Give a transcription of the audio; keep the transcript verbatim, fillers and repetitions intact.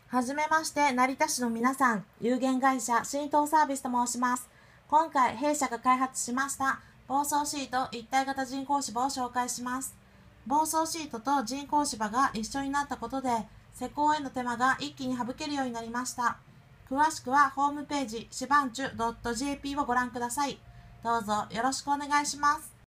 はじめまして、成田市の皆さん、有限会社新東サービスと申します。今回、弊社が開発しました防草シート一体型人工芝を紹介します。防草シートと人工芝が一緒になったことで、施工への手間が一気に省けるようになりました。詳しくはホームページ、しばんちゅ .jp をご覧ください。どうぞよろしくお願いします。